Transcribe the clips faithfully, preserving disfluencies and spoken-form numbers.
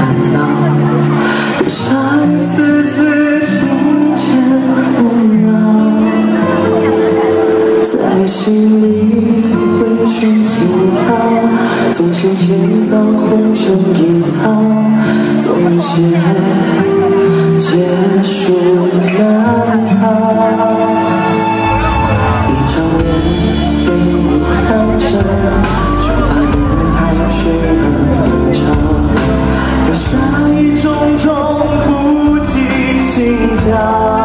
恼，留下一丝丝情牵梦绕，在心里回旋起跳。从前千遭红尘一遭，总有些结束难逃。一张脸被你看着，就怕夜还是很长，留下一种种不羁心跳，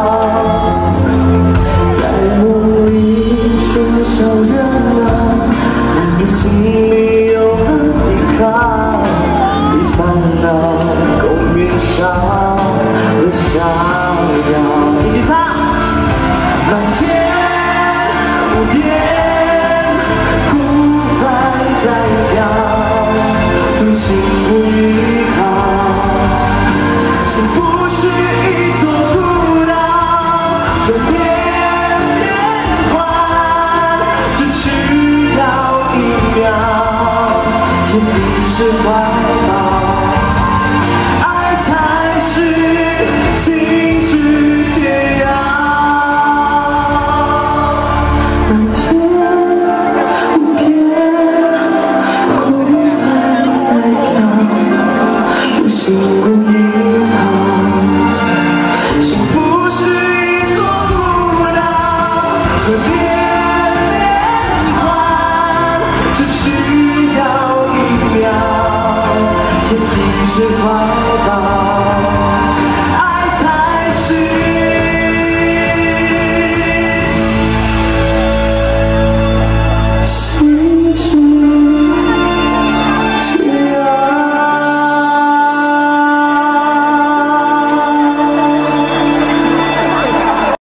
在梦里喧嚣热闹，男人心里有了依靠，比烦恼共面上了逍遥。一起唱，满天无边，孤帆在飘，独行无依靠。心不是一座孤岛，随便变换，只需要一秒。天地是怀抱，爱才是心之解药。满天无边，孤帆在飘，独行无依靠。心不是一座孤岛，随便变换，只需要一秒。天地是怀